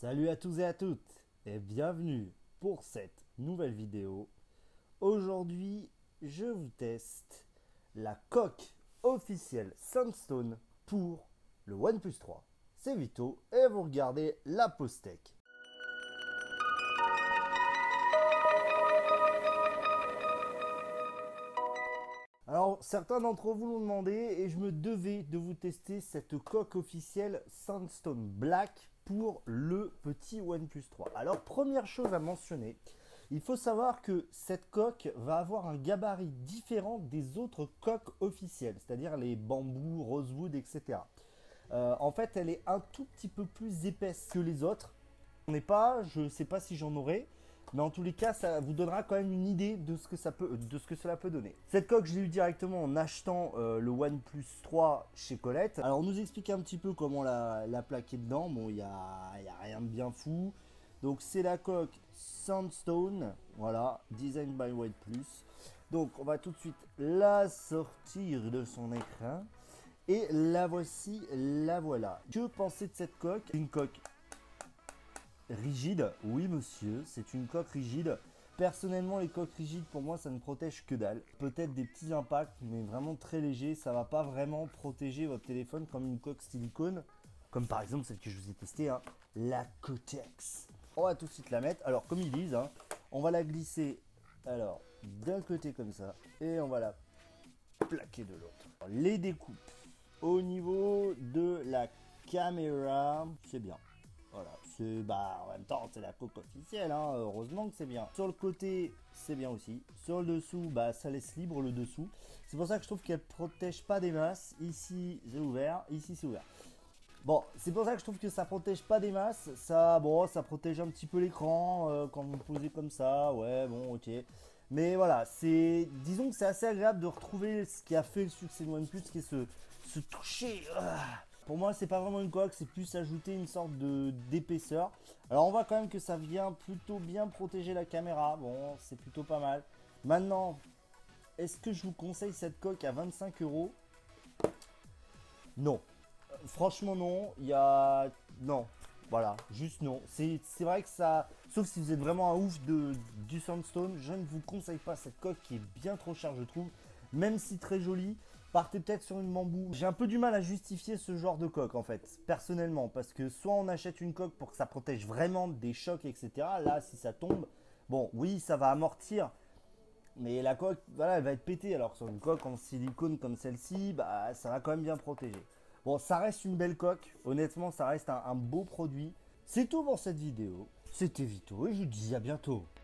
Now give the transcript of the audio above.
Salut à tous et à toutes et bienvenue pour cette nouvelle vidéo. Aujourd'hui, je vous teste la coque officielle Sandstone pour le OnePlus 3. C'est Vito et vous regardez la pause tech. Alors, certains d'entre vous l'ont demandé et je me devais de vous tester cette coque officielle Sandstone Black pour le petit OnePlus 3. Alors, première chose à mentionner, il faut savoir que cette coque va avoir un gabarit différent des autres coques officielles, c'est-à-dire les bambous, rosewood, etc. En fait, elle est un tout petit peu plus épaisse que les autres. On n'est pas, je ne sais pas si j'en aurai, mais en tous les cas, ça vous donnera quand même une idée de ce que cela peut donner. Cette coque, je l'ai eu directement en achetant le OnePlus 3 chez Colette. Alors, on nous explique un petit peu comment la plaquer dedans. Bon, il y a rien de bien fou. Donc, c'est la coque Sandstone, voilà, Design by OnePlus. Donc, on va tout de suite la sortir de son écran. Et la voici, la voilà. Que pensez de cette coque? Une coque rigide, oui monsieur, c'est une coque rigide. Personnellement, les coques rigides, pour moi, ça ne protège que dalle. Peut-être des petits impacts, mais vraiment très légers. Ça va pas vraiment protéger votre téléphone comme une coque silicone. Comme par exemple celle que je vous ai testée, hein, la Kotex. On va tout de suite la mettre. Alors, comme ils disent, hein, on va la glisser alors d'un côté comme ça. Et on va la plaquer de l'autre. Les découpes au niveau de la caméra, c'est bien. Voilà, c'est en même temps c'est la coque officielle, hein, heureusement que c'est bien. Sur le côté, c'est bien aussi. Sur le dessous, ça laisse libre le dessous. C'est pour ça que je trouve qu'elle protège pas des masses. Ici, c'est ouvert, ici c'est ouvert. Bon, c'est pour ça que je trouve que ça protège pas des masses. Ça, bon, ça protège un petit peu l'écran quand vous le posez comme ça. Ouais, bon, ok. Mais voilà, disons que c'est assez agréable de retrouver ce qui a fait le succès de OnePlus, qui est ce toucher. Pour moi, c'est pas vraiment une coque, c'est plus ajouter une sorte d'épaisseur. Alors, on voit quand même que ça vient plutôt bien protéger la caméra. Bon, c'est plutôt pas mal. Maintenant, est-ce que je vous conseille cette coque à 25 €? Non. Franchement, non. Non. Voilà, juste non. C'est vrai que ça... Sauf si vous êtes vraiment un ouf du Sandstone, je ne vous conseille pas cette coque qui est bien trop chère, je trouve. Même si très jolie, partez peut-être sur une bambou. J'ai un peu du mal à justifier ce genre de coque, en fait, personnellement. Parce que soit on achète une coque pour que ça protège vraiment des chocs, etc. Là, si ça tombe, bon, oui, ça va amortir. Mais la coque, voilà, elle va être pétée. Alors que sur une coque en silicone comme celle-ci, ça va quand même bien protéger. Bon, ça reste une belle coque. Honnêtement, ça reste un beau produit. C'est tout pour cette vidéo. C'était Vito et je vous dis à bientôt.